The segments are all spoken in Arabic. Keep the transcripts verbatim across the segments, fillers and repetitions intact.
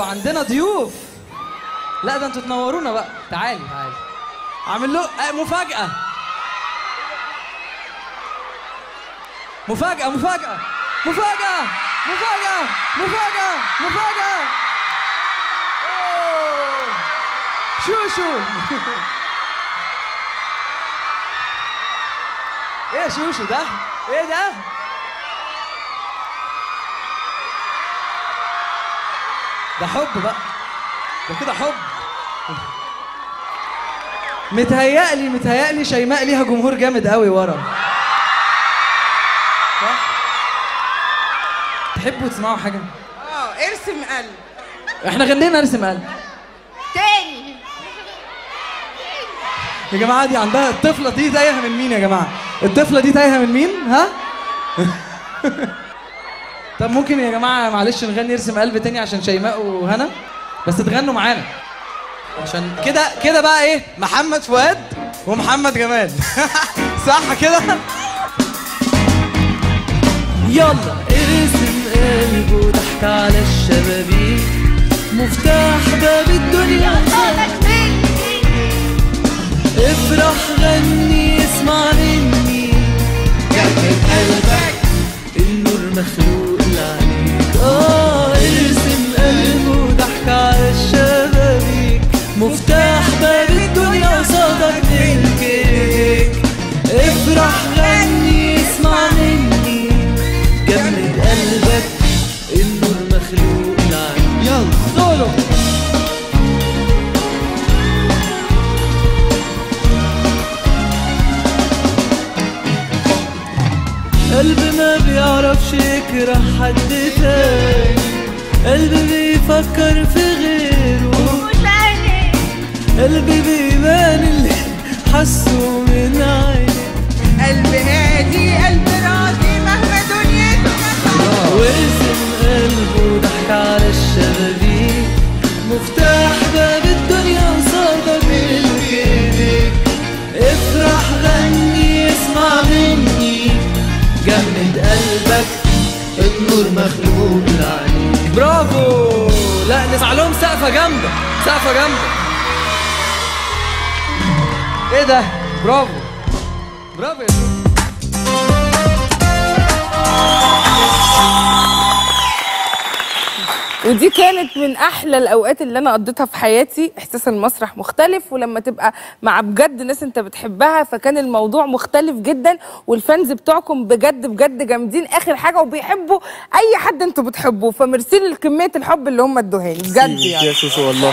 عندنا ضيوف. لا ده انتوا تنورونا بقى. تعالي تعالي اعمل له مفاجأة. مفاجأة مفاجأة مفاجأة مفاجأة مفاجأة مفاجأة. أوه. شوشو. ايه شوشو ده؟ ايه ده؟ ده حب بقى، ده كده حب. متهيألي متهيألي شيماء ليها جمهور جامد قوي ورا. صح؟ تحبوا تسمعوا حاجة؟ اه ارسم قلب. احنا غنينا ارسم قلب. تاني. يا جماعة دي عندها الطفلة دي تايهة من مين يا جماعة؟ الطفلة دي تايهة من مين؟ ها؟ طب ممكن يا جماعة معلش نغني ارسم قلب تاني عشان شيماء وهنا؟ بس تغنوا معانا. عشان كده كده بقى ايه؟ محمد فؤاد ومحمد جمال. صح كده؟ يلا ارسم قلب وضحك على الشبابيك، مفتاح باب الدنيا افرح غني اسمع مني، جمد قلبك النور مخلوق لعينيك. اه ارسم قلب وضحك على الشبابيك، مفتاح باب الدنيا قصادك ملكك، افرح غني اسمع مني، جمد قلبك النور مخلوق لعينيك. يلا سولو. قلب ما بيعرفش يكره حد تاني، قلب بيفكر في غيره، قلب بيبان اللي حسه من عينه، قلب هادي قلب راضي مهما دنيته ما وارسم قلبه وضحك على الشبابيك، مفتاح باب الدنيا قصادك بايديك، افرح غني اسمع مني، جمد قلبك النور مخلوق لعينيك. برافو. لا نسمع لهم سقفة جامدة، سقفة جامدة. ايه ده؟ برافو برافو يا شوشو. ودي كانت من احلى الاوقات اللي انا قضيتها في حياتي. احساس المسرح مختلف، ولما تبقى مع بجد ناس انت بتحبها فكان الموضوع مختلف جدا، والفانز بتوعكم بجد بجد جامدين اخر حاجه وبيحبوا اي حد انتوا بتحبوه، فميرسي لكميه الحب اللي هم ادوهاني بجد يعني. يا شوشو والله.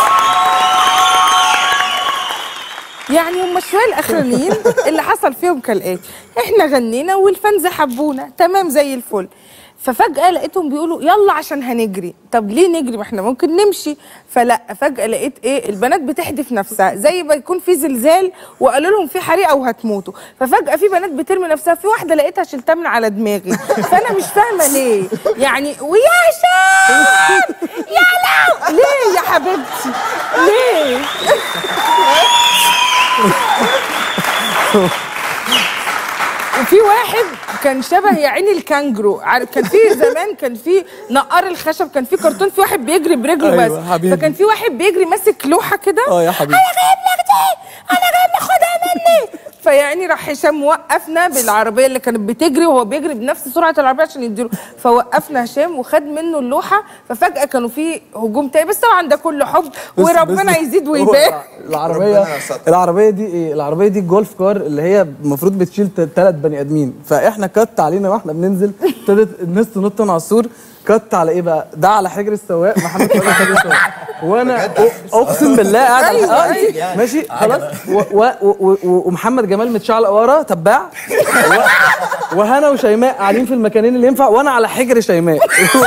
يعني هم شويه الاخرانيين اللي حصل فيهم كالاتي: احنا غنينا والفانز حبونا تمام زي الفل، ففجأة لقيتهم بيقولوا يلا عشان هنجري. طب ليه نجري؟ ما احنا ممكن نمشي. فلا، فجأة لقيت ايه؟ البنات بتحدف نفسها زي ما يكون في زلزال وقالوا لهم في حريقة وهتموتوا، ففجأة في بنات بترمي نفسها. في واحدة لقيتها شلتها من على دماغي، فأنا مش فاهمة ليه يعني. ويا شاب يا لو ليه يا حبيبتي ليه؟ وفي واحد كان شبه يا عيني الكانجرو، عارف كان في زمان كان في نقار الخشب، كان في كرتون في واحد بيجري برجله بس. أيوة حبيبي. فكان في واحد بيجري ماسك لوحه كده. اه يا حبيبي. انا جايب لك دي، انا جايب لك خدها مني. فيعني راح هشام وقفنا بالعربيه اللي كانت بتجري وهو بيجري بنفس سرعه العربيه عشان يديله، فوقفنا هشام وخد منه اللوحه. ففجاه كانوا في هجوم تاني، بس طبعا ده كله حب وربنا يزيد ويبارك. العربيه العربيه دي ايه؟ العربيه دي الجولف كار اللي هي المفروض بتشيل ثلاث بني ادمين، فاحنا كت علينا واحنا بننزل ابتدت الناس تنط من على السور. كت على ايه بقى؟ ده على حجر السواق محمد فؤاد حجر السواق، وانا اقسم بالله قاعد على أيوة الحجر. أيوة. ماشي خلاص، ومحمد جمال متشعلق ورا تباع، وهنا وشيماء قاعدين في المكانين اللي ينفع، وانا على حجر شيماء.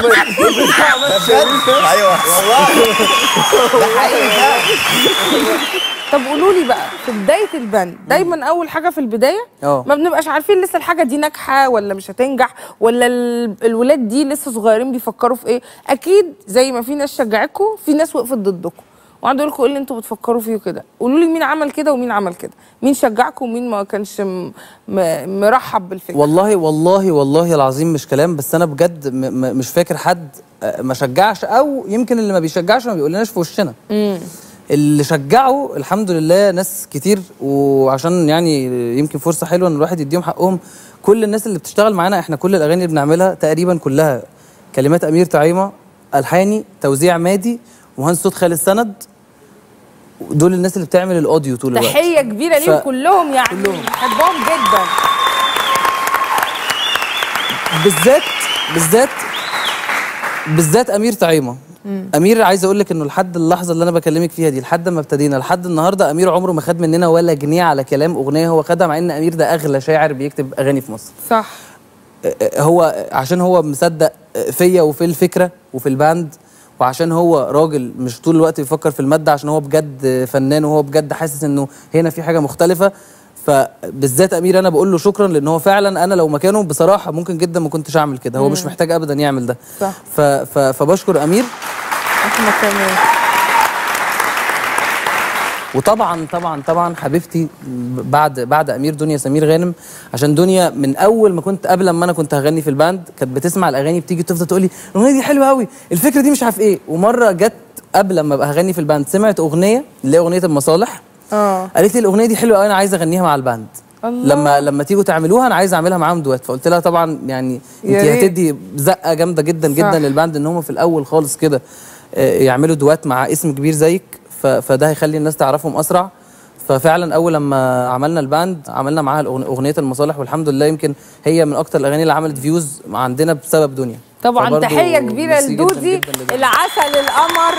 ايوه والله ده حقيقي. طب قولوا لي بقى، في بدايه البند دايما اول حاجه في البدايه أوه. ما بنبقاش عارفين لسه الحاجه دي ناجحه ولا مش هتنجح، ولا الولاد دي لسه صغيرين بيفكروا في ايه. اكيد زي ما في ناس شجعتكم في ناس وقفت ضدكم، وقعدوا يقول لكم ايه اللي انتوا بتفكروا فيه كده. قولوا لي مين عمل كده ومين عمل كده، مين شجعكم ومين ما كانش م... م... مرحب بالفكره. والله والله والله العظيم مش كلام، بس انا بجد م م مش فاكر حد ما شجعش، او يمكن اللي ما بيشجعش ما بيقولناش في وشنا. امم اللي شجعوا الحمد لله ناس كتير، وعشان يعني يمكن فرصه حلوه ان الواحد يديهم حقهم. كل الناس اللي بتشتغل معانا، احنا كل الاغاني اللي بنعملها تقريبا كلها كلمات امير طعيمه، الحاني توزيع مادي، مهندس صوت خالد سند. دول الناس اللي بتعمل الاوديو طول الوقت. تحيه كبيره ليهم ف... كلهم يعني كلهم بحبهم جدا. بالذات بالذات بالذات امير طعيمه. امير عايز اقول لك انه لحد اللحظه اللي انا بكلمك فيها دي، لحد ما ابتدينا لحد النهارده، امير عمره ما خد مننا ولا جنيه على كلام اغنيه هو خدها، مع ان امير ده اغلى شاعر بيكتب اغاني في مصر. صح. هو عشان هو مصدق فيا وفي الفكره وفي الباند، وعشان هو راجل مش طول الوقت بيفكر في الماده، عشان هو بجد فنان وهو بجد حاسس انه هنا في حاجه مختلفه. فبالذات امير انا بقول له شكرا، لان هو فعلا انا لو مكانه بصراحه ممكن جدا ما كنتش اعمل كده. هو مش محتاج ابدا يعمل ده. صح. ف ف فبشكر امير. احنا كمان. وطبعا طبعا طبعا حبيبتي بعد بعد امير دنيا سمير غانم، عشان دنيا من اول ما كنت قبل ما انا كنت هغني في الباند كانت بتسمع الاغاني، بتيجي تفضل تقول لي الاغنيه دي حلوه قوي، الفكره دي مش عارف ايه. ومره جت قبل ما ابقى هغني في الباند سمعت اغنيه اللي هي اغنيه المصالح، اه قالت لي الاغنيه دي حلوه قوي انا عايزه اغنيها مع الباند. الله. لما لما تيجوا تعملوها انا عايزه اعملها معاهم دويت. فقلت لها طبعا يعني انت هتدي زقه جامده جدا جدا للباند ان هم في الاول خالص كده يعملوا دوات مع اسم كبير زيك، فده هيخلي الناس تعرفهم اسرع. ففعلا اول لما عملنا الباند عملنا معاها اغنيه المصالح، والحمد لله يمكن هي من اكتر الاغاني اللي عملت فيوز عندنا بسبب دنيا. طبعا تحيه كبيره لدودي العسل القمر.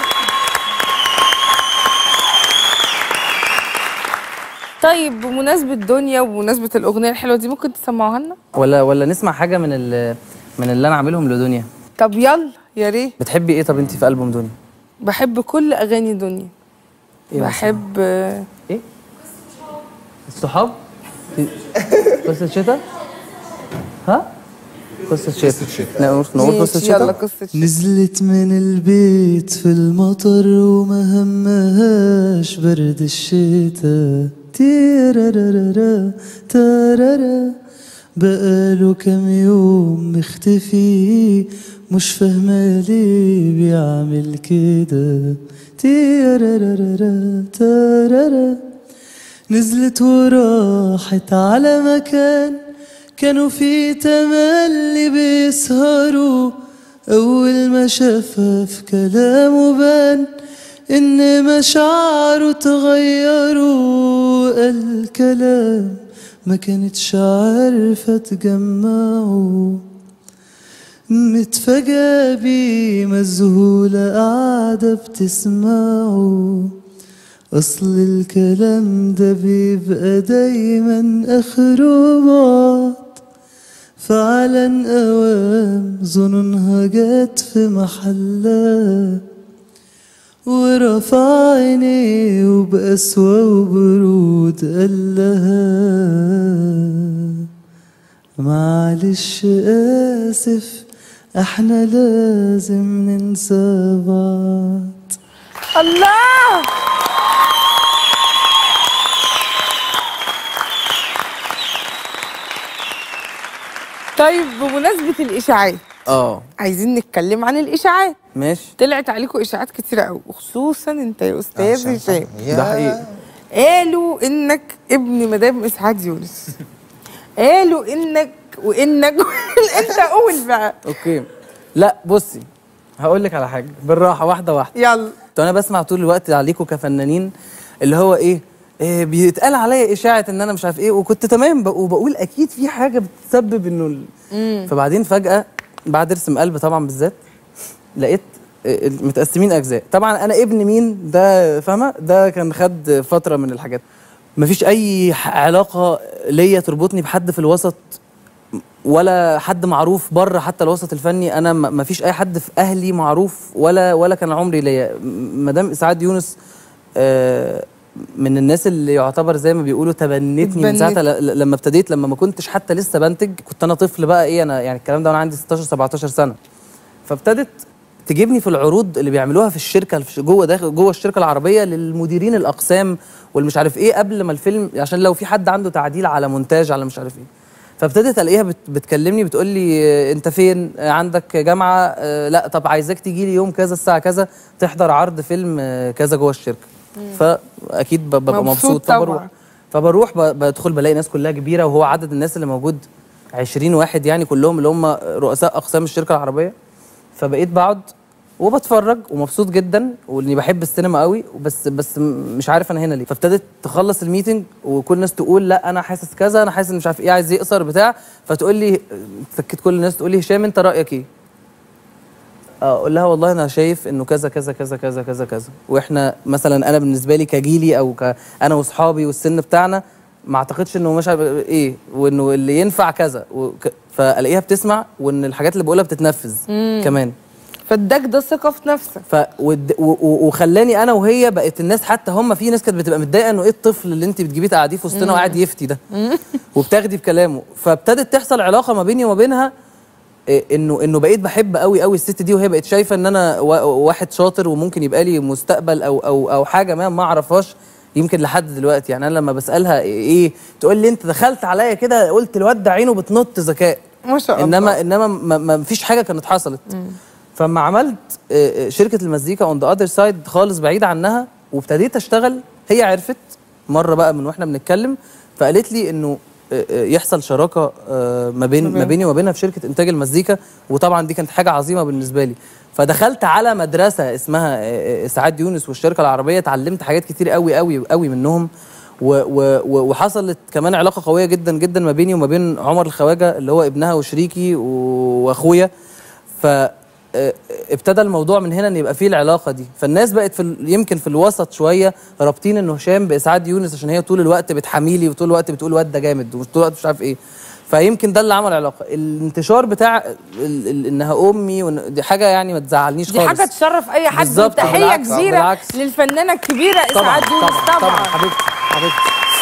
طيب بمناسبه دنيا وبمناسبه الاغنيه الحلوه دي ممكن تسمعوها لنا؟ ولا ولا نسمع حاجه من من اللي انا عاملهم لدنيا؟ طب يلا يا ريت. بتحبي ايه طب انت في البوم دنيا؟ بحب كل اغاني دنيا. إيه بحب ايه؟ الصحاب؟ قصة شتاء؟ ها؟ قصة شتاء. نقول نقول قصة شتاء؟ يلا قصة شتاء. نزلت من البيت في المطر وما همهاش برد الشتاء، تيرارارا تارارا، بقاله كام يوم مختفي مش فاهمة ليه بيعمل كده، تيرارارا تارارا. نزلت وراحت على مكان كانوا فيه تملي بيسهروا، أول ما شافها في كلامه بان إن مشاعره تغيروا، الكلام ما كانتش عارفة تجمعه، متفاجئة بيه مذهولة قاعدة بتسمعه، أصل الكلام ده بيبقى دايما آخره بعد، فعلا أوام ظنونها جت في محلها، ورفع عينيه وبقسوة وبرود قالها معلش آسف احنا لازم ننسى بعض. الله. طيب بمناسبة الإشاعات اه عايزين نتكلم عن الإشاعات. ماشي. طلعت عليكم إشاعات كتيرة قوي، وخصوصا أنت يا أستاذ هشام. ده حقيقي. قالوا إنك ابن مدام إسعاد يونس. قالوا إنك وإنك أنت قول بقى. اوكي. لا بصي هقول لك على حاجة بالراحة واحدة واحدة. يلا. طب أنا بسمع طول الوقت عليكم كفنانين اللي هو إيه؟ إيه بيتقال عليا اشاعه ان انا مش عارف ايه، وكنت تمام وبقول اكيد في حاجه بتسبب انه ال... فبعدين فجاه بعد ارسم قلب طبعا بالذات لقيت متقسمين اجزاء. طبعا انا ابن مين ده فاهمه، ده كان خد فتره من الحاجات، مفيش اي علاقه ليا تربطني بحد في الوسط ولا حد معروف بره حتى الوسط الفني. انا مفيش اي حد في اهلي معروف ولا ولا كان عمري ليا. مدام اسعاد يونس آه من الناس اللي يعتبر زي ما بيقولوا تبنتني من ساعتها لما ابتديت، لما ما كنتش حتى لسه بنتج، كنت انا طفل بقى ايه، انا يعني الكلام ده وانا عندي ستاشر سبعتاشر سنه. فابتدت تجيبني في العروض اللي بيعملوها في الشركه في جوه داخل جوه الشركه العربيه للمديرين الاقسام والمش عارف ايه قبل ما الفيلم، عشان لو في حد عنده تعديل على مونتاج على مش عارف ايه. فابتدت الاقيها بت بتكلمني بتقول لي آه انت فين؟ آه عندك جامعه؟ آه لا طب عايزاك تيجي لي يوم كذا الساعه كذا تحضر عرض فيلم آه كذا جوه الشركه. فاكيد ببقى مبسوط فبروح فبروح بدخل بلاقي ناس كلها كبيره، وهو عدد الناس اللي موجود عشرين واحد يعني كلهم اللي هم رؤساء اقسام الشركه العربيه. فبقيت بقعد وبتفرج ومبسوط جدا، واني بحب السينما قوي، بس بس مش عارف انا هنا ليه. فابتدت تخلص الميتنج وكل الناس تقول لا انا حاسس كذا، انا حاسس مش عارف ايه، عايز يقصر بتاع. فتقول لي سكت كل الناس تقول لي هشام انت رايك ايه؟ اقول لها والله انا شايف انه كذا كذا كذا كذا كذا كذا، واحنا مثلا انا بالنسبه لي كجيلي او ك انا واصحابي والسن بتاعنا ما اعتقدش انه مش عارف ايه، وانه اللي ينفع كذا وك... فالاقيها بتسمع، وان الحاجات اللي بقولها بتتنفذ مم. كمان. فاداك ده ثقه في نفسك. ف ود... و... و... وخلاني انا وهي بقت الناس، حتى هم في ناس كانت بتبقى متضايقه انه ايه الطفل اللي انت بتجيبيه تقعديه في وسطنا وقاعد يفتي ده وبتاخدي بكلامه. فابتدت تحصل علاقه ما بيني وما بينها، انه انه بقيت بحب قوي قوي الست دي، وهي بقت شايفه ان انا واحد شاطر وممكن يبقى لي مستقبل او او او حاجه ما ما اعرفهاش يمكن لحد دلوقتي. يعني انا لما بسالها ايه تقول لي انت دخلت عليا كده قلت الواد ده عينه بتنط ذكاء ما شاء الله. انما انما ما, ما فيش حاجه كانت حصلت. مم. فما عملت شركه المزيكا اون ذا اذر سايد خالص بعيد عنها وابتديت اشتغل، هي عرفت مره بقى من واحنا بنتكلم فقالت لي انه يحصل شراكه ما بين ما بيني وما بينها في شركه انتاج المزيكا، وطبعا دي كانت حاجه عظيمه بالنسبه لي. فدخلت على مدرسه اسمها اسعاد يونس والشركه العربيه، اتعلمت حاجات كتير قوي قوي قوي منهم، وحصلت كمان علاقه قويه جدا جدا ما بيني وما بين عمر الخواجه اللي هو ابنها وشريكي واخويا. ف ابتدى الموضوع من هنا ان يبقى فيه العلاقه دي. فالناس بقت في يمكن في الوسط شويه رابطين انه هشام باسعاد يونس عشان هي طول الوقت بتحاميلي وطول الوقت بتقول واد ده جامد وطول الوقت مش عارف ايه. فيمكن ده اللي عمل علاقه. الانتشار بتاع ال ال انها امي دي حاجه يعني ما تزعلنيش خالص، دي حاجه تشرف اي حد. تحيه كبيره بالعكس. للفنانه الكبيره اسعاد يونس. طبعا طبعا حبيبتي حبيبتي.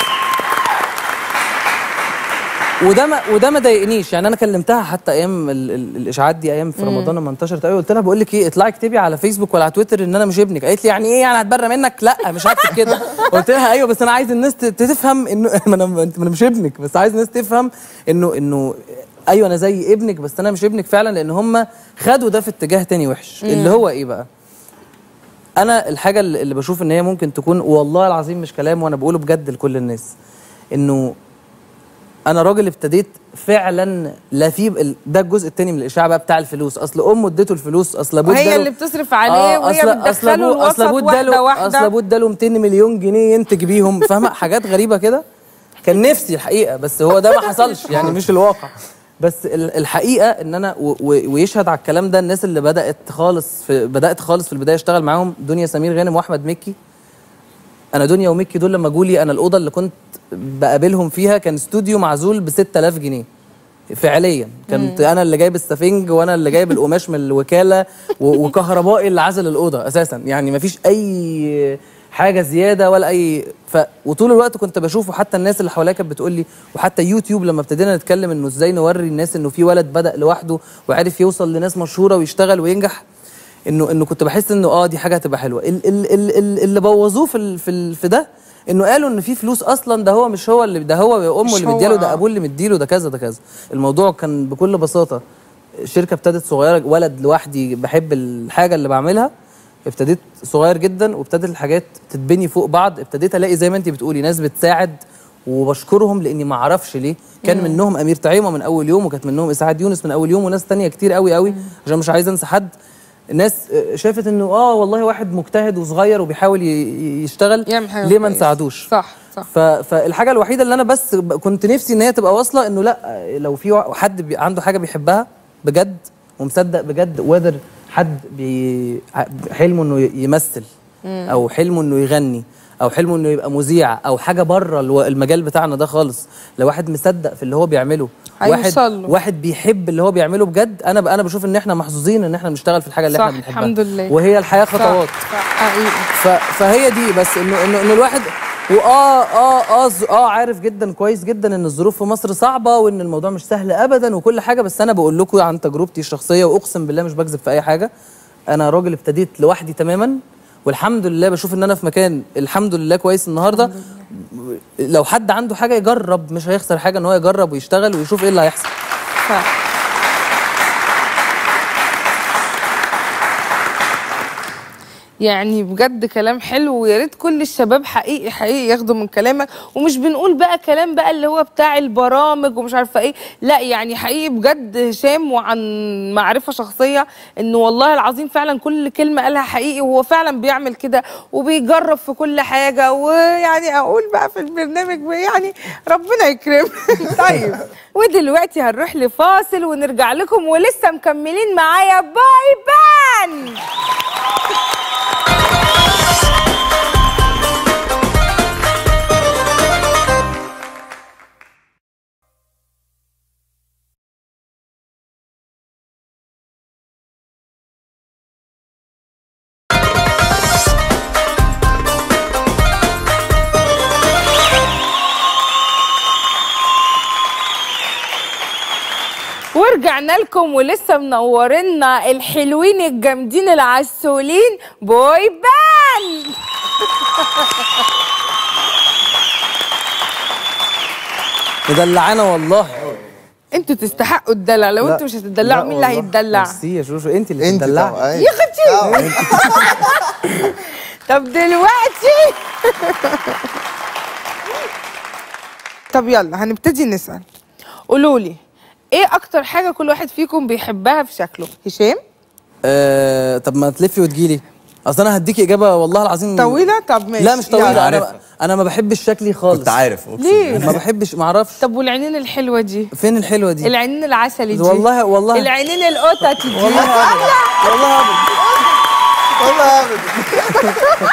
وده ما وده ما ضايقنيش. يعني انا كلمتها حتى ايام ال ال الاشاعات دي، ايام في رمضان لما انتشرت قوي، قلت لها بقول لك ايه اطلعي اكتبي على فيسبوك ولا على تويتر ان انا مش ابنك. قالت لي يعني ايه يعني هتبرى منك؟ لا مش هكتب كده. قلت لها ايوه بس انا عايز الناس تفهم انه ما انا انت مش ابنك، بس عايز الناس تفهم انه انه ايوه انا زي ابنك بس انا مش ابنك فعلا، لان هم خدوا ده في اتجاه تاني وحش. مم. اللي هو ايه بقى؟ انا الحاجه اللي بشوف ان هي ممكن تكون، والله العظيم مش كلام وانا بقوله بجد لكل الناس، انه انا راجل ابتديت فعلا لا في ده الجزء الثاني من الاشاعه بقى بتاع الفلوس. اصل امه اديته الفلوس، اصل ابوه هي اللي بتصرف عليه آه وهي بتدخله الوسط واحده واحده. اصل ابوه اداله مئتين مليون جنيه ينتج بيهم، فاهمه؟ حاجات غريبه كده. كان نفسي الحقيقه بس هو ده ما حصلش يعني مش الواقع. بس الحقيقه ان انا ويشهد على الكلام ده الناس اللي بدات خالص في بدات خالص في البدايه اشتغل معاهم، دنيا سمير غانم واحمد مكي. انا دنيا ومكي دول لما جولي انا الاوضه اللي كنت بقابلهم فيها كان استوديو معزول ب ستة آلاف جنيه فعليا. كنت انا اللي جايب السفنج وانا اللي جايب القماش من الوكاله وكهربائي اللي عزل الاوضه اساسا، يعني مفيش اي حاجه زياده ولا اي ف... وطول الوقت كنت بشوفه. حتى الناس اللي حواليا كانت بتقول لي، وحتى يوتيوب لما ابتدينا نتكلم انه ازاي نوري الناس انه في ولد بدا لوحده وعرف يوصل لناس مشهوره ويشتغل وينجح، انه انه كنت بحس انه اه دي حاجه هتبقى حلوه. ال ال ال اللي بوظوه في ال في, ال في ده انه قالوا ان في فلوس اصلا، ده هو مش هو اللي ده هو امه اللي مدياله، ده ابوه اللي مديله، ده كذا ده كذا. الموضوع كان بكل بساطه شركه ابتدت صغيره، ولد لوحدي بحب الحاجه اللي بعملها، ابتديت صغير جدا وابتدت الحاجات تتبني فوق بعض. ابتديت الاقي زي ما انت بتقولي ناس بتساعد وبشكرهم لاني ما اعرفش ليه. كان مم. منهم امير طعيمه من اول يوم، وكانت منهم اسعاد يونس من اول يوم، وناس تانية كتير قوي قوي عشان مش عايز انسى حد. الناس شافت انه اه والله واحد مجتهد وصغير وبيحاول يشتغل، ليه ما نساعدوش؟ صح صح. فالحاجه الوحيده اللي انا بس كنت نفسي ان هي تبقى واصله انه لا، لو في حد عنده حاجه بيحبها بجد ومصدق بجد، وقدر حد حلمه انه يمثل او حلمه انه يغني او حلمه انه يبقى مذيع او حاجه بره المجال بتاعنا ده خالص، لو واحد مصدق في اللي هو بيعمله، واحد واحد بيحب اللي هو بيعمله بجد، انا انا بشوف ان احنا محظوظين ان احنا بنشتغل في الحاجه اللي احنا بنحبها. الحمد لله. وهي الحياه خطوات. حقيقي. فهي دي بس انه انه انه الواحد واه اه اه اه عارف جدا كويس جدا ان الظروف في مصر صعبه وان الموضوع مش سهل ابدا وكل حاجه، بس انا بقول لكم عن تجربتي الشخصيه واقسم بالله مش بكذب في اي حاجه. انا راجل ابتديت لوحدي تماما، والحمد لله بشوف ان انا في مكان الحمد لله كويس النهارده. لو حد عنده حاجه يجرب، مش هيخسر حاجه ان هو يجرب ويشتغل ويشوف ايه اللي هيحصل. صح. يعني بجد كلام حلو، ويا ريت كل الشباب حقيقي حقيقي ياخدوا من كلامك. ومش بنقول بقى كلام بقى اللي هو بتاع البرامج ومش عارفه ايه، لا يعني حقيقي بجد هشام وعن معرفه شخصيه انه والله العظيم فعلا كل كلمه قالها حقيقي، وهو فعلا بيعمل كده وبيجرب في كل حاجه. ويعني اقول بقى في البرنامج يعني ربنا يكرمه. طيب ودلوقتي هنروح لفاصل ونرجع لكم ولسه مكملين معايا باي بان. ورجعنا لكم ولسه منورنا الحلوين الجامدين العسولين بوي بان. مدلعانا والله. انتوا تستحقوا الدلع، لو انتوا مش هتدلعوا مين اللي هيتدلع؟ ميرسي يا شوشو، انت اللي انت بتدلعي. طبعا. يا اختي. طب دلوقتي طب يلا هنبتدي نسأل. قولوا لي ايه اكتر حاجه كل واحد فيكم بيحبها في شكله؟ هشام. آه طب ما تلفي وتجيلي، اصل انا هديكي اجابه والله العظيم طويله. طب ماشي. لا مش طويله، يلا. انا انا ما بحبش شكلي خالص. كنت عارف ليه؟ ما بحبش، ما اعرفش. طب والعينين الحلوه دي؟ فين الحلوه دي؟ العينين العسلي دي؟ والله والله العينين القطط دي؟ والله ابدا والله ابدا والله ابدا.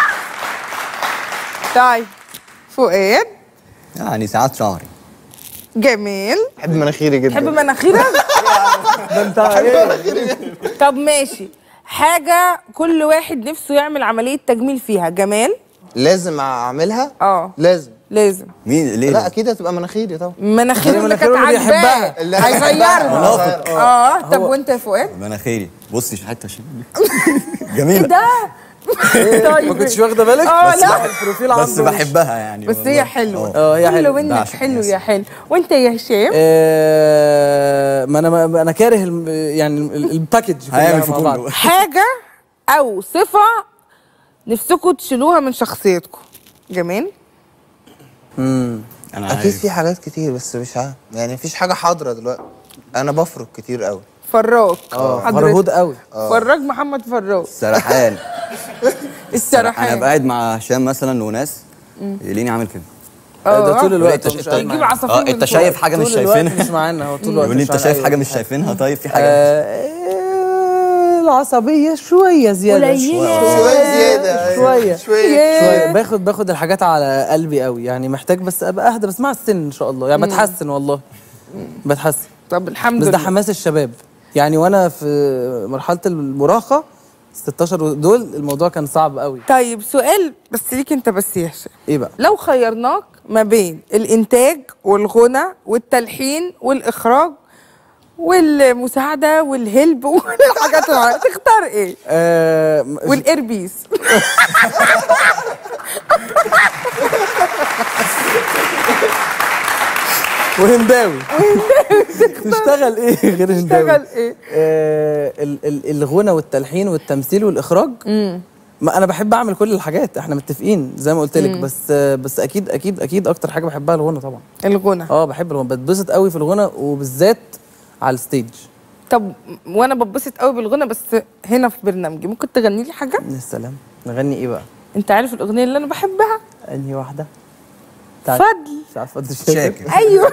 طيب فؤاد. يعني ساعات شعري. جميل. بحب مناخيري جدا. تحب مناخيرك؟ ده انت ايه؟ طب ماشي، حاجه كل واحد نفسه يعمل عمليه تجميل فيها. جمال. لازم اعملها؟ اه لازم. لازم. مين ليه؟ لا اكيد هتبقى مناخيري طبعا. مناخيره اللي كانت مناخيره اللي عاجباه بيحبها. هيغيرها. اه طب وانت يا فؤاد؟ مناخيري. بصي حته شمال ايه جميله ده؟ ما كنتش واخده بالك؟ اه بس لا البروفيل بس عنده بحبها يعني بس والله. هي حلوه. اه هي كله حلوه. منك بعشق حلو الناس. يا حلو. وانت يا هشام؟ آه ما انا ما انا كاره الم- يعني ال- الباكج هيعمل في مع بعض. كله. حاجه او صفه نفسكم تشيلوها من شخصيتكم. جميل. امم انا اكيد عارف. في حاجات كتير بس مش عارف يعني مفيش حاجه حاضره دلوقتي. انا بفرق كتير قوي. فراج. اه حضرتك. فرهود قوي. فراج محمد فراج. سرحان. السرحان. انا قاعد مع هشام مثلا وناس يلاقيني عامل كده. ده طول الوقت انت هو مش انت- قاعد يجيب معانا. عصافير اه من انت فوق. شايف حاجه مش طول الوقت شايفينها. مش معانا، هو طول الوقت يقول لي مش انت معانا. شايف أيوة، حاجه مش مش شايفينها. طيب في حاجه آه، العصبيه شويه زياده. قليلة. شويه زياده. شويه شويه. شويه باخد باخد الحاجات على قلبي قوي، يعني محتاج بس ابقى اهدى، بس مع السن ان شاء الله يعني بتحسن والله بتحسن. طب الحمد بس لله. ده حماس الشباب يعني، وانا في مرحله المراهقه ستاشر دول الموضوع كان صعب قوي. طيب سؤال بس ليك انت بس يا هشام. ايه بقى؟ لو خيرناك ما بين الانتاج والغنى والتلحين والاخراج والمساعده والهلب والحاجات الع- تختار ايه؟ آه م- والايربيس. وهنداوي تشتغل ايه غير هنداوي؟ تشتغل ايه؟ آه ال- ال- الغنى والتلحين والتمثيل والاخراج. ما انا بحب اعمل كل الحاجات، احنا متفقين زي ما قلت لك، بس آه بس اكيد اكيد اكيد اكتر حاجه بحبها الغنى طبعا. الغنى. اه بحب الغنى، بتبسط قوي في الغنى وبالذات على الستيج. طب وانا بتبسط قوي بالغنى بس هنا في برنامجي ممكن تغني لي حاجه؟ يا سلام. نغني ايه بقى؟ انت عارف الاغنيه اللي انا بحبها؟ انهي واحده؟ فضل. مش عارف فضل شاكر. ايوه.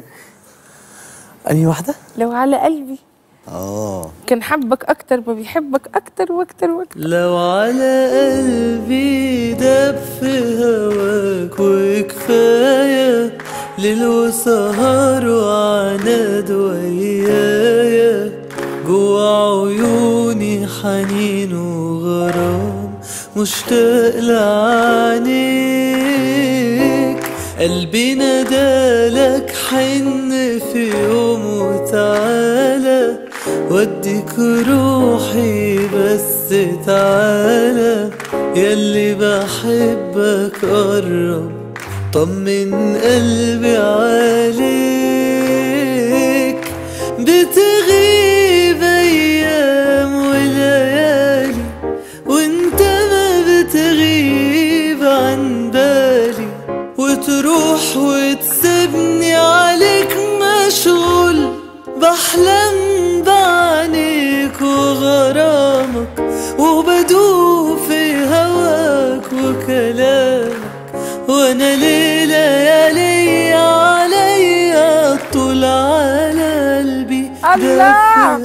انهي واحده؟ لو على قلبي اه كان حبك اكتر ما بيحبك اكتر واكتر واكتر. لو على قلبي دب في هواك وكفاية ليل وسهر وعناد ويايا جوا عيوني حنين وغرام مشتاق لعينيك قلبي نادالك حن في يوم وتعالى وديك روحي بس تعالى ياللي بحبك قرب طمن قلبي عليك بتغيب ايام وليالي وانت ما بتغيب عن بالي وتروح وتسيبني عليك مشغول بحلم بعينيك وغرامك وبدوب في هواك وكلامك وانا ليلة يا ليا عليا طول على قلبي الله.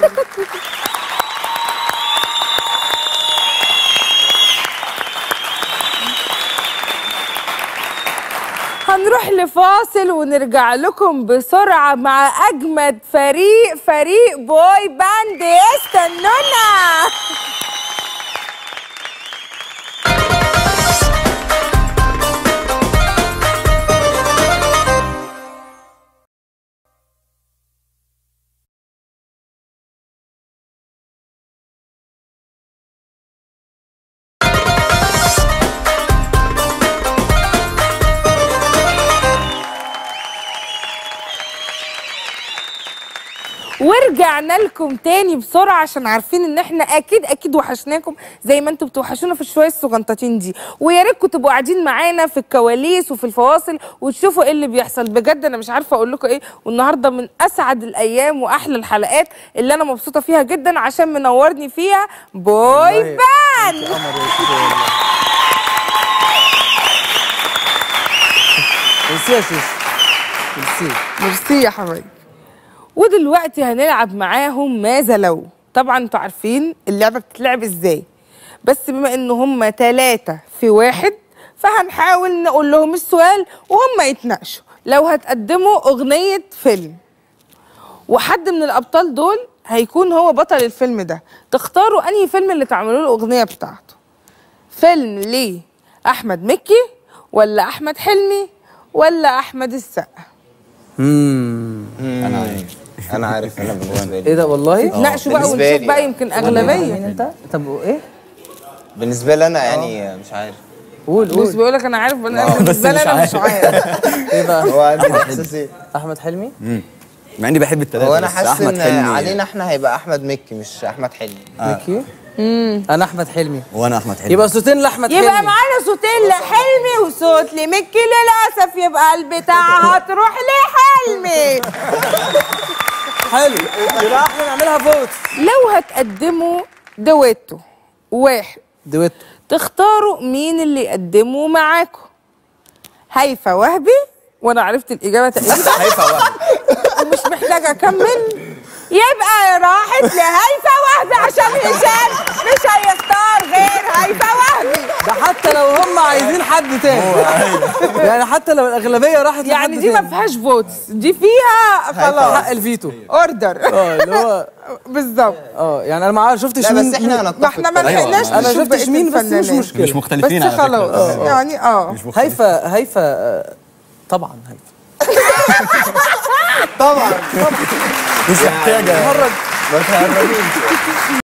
هنروح لفاصل ونرجع لكم بسرعة مع أجمد فريق فريق بوي باند. استنونا. ورجعنا لكم تاني بسرعه عشان عارفين ان احنا اكيد اكيد وحشناكم زي ما انتم بتوحشونا في الشويه الصغنطتين دي، ويا ريتكم تبقوا قاعدين معانا في الكواليس وفي الفواصل وتشوفوا ايه اللي بيحصل. بجد انا مش عارفه اقول لكم ايه، والنهارده من اسعد الايام واحلى الحلقات اللي انا مبسوطه فيها جدا عشان منورني فيها بوي باند. ميرسي يا شيش. ميرسي ميرسي يا حبايبي. ودلوقتي هنلعب معاهم ماذا لو. طبعا انتوا عارفين اللعبه بتتلعب ازاي، بس بما ان هم ثلاثه في واحد فهنحاول نقول لهم السؤال وهم يتناقشوا. لو هتقدموا اغنيه فيلم وحد من الابطال دول هيكون هو بطل الفيلم ده، تختاروا انهي فيلم اللي تعملوا له الاغنيه بتاعته. فيلم ليه احمد مكي ولا احمد حلمي ولا احمد السقا؟ امم انا عارف انا عارف انا بالنسبه لي ايه ده والله؟ ناقشوا بقى بالنسبة ونشوف لي بقى يعني. يمكن اغلبيه. مين انت؟ طب ايه؟ بالنسبه لي انا يعني مش عارف. قول بس قول. بيقول لك انا عارف انا آه، بس بالنسبه لي مش انا مش عارف. ايه بقى؟ هو عندي احساس ايه؟ احمد حلمي؟ امم مع اني بحب التلاته هو انا بس حاسس احمد ان حلمي علينا احنا هيبقى احمد مكي مش احمد حلمي. مكي؟ انا احمد حلمي. وانا احمد حلمي. يبقى صوتين لاحمد حلمي. يبقى معانا صوتين لحلمي وصوت لمكي. للاسف يبقى البتاع هتروح لحلمي. حلو، يبقى احنا نعملها فوت. لو هتقدموا دويتو واحد دويتو تختاروا مين اللي يقدمه معاكم؟ هيفا وهبي، وانا عرفت الاجابه تقريبا هيفا وهبي ومش محتاجه اكمل. يبقى راحت لهيفا وهبي عشان هشام مش هيختار غير هيفا وهبي. ده حتى لو هم عايزين حد تاني. يعني حتى لو الاغلبيه راحت لحد يعني دي ما تاني. فيهاش فوتس، دي فيها خلاص حق الفيتو. اوردر. اه اللي هو بالظبط. اه يعني انا ما شفتش لا مين. بس احنا هنتفق. ما احنا ما أيوة. لحقناش انا نشوف شفتش بقية مين بس مش الفنانين. مشكله. مش مختلفين بس على فكرة. خلاص آه. يعني اه مش مختلفين. هيفا هيفا آه، طبعا هيفا طبعا مش محتاجه ما تهربوش.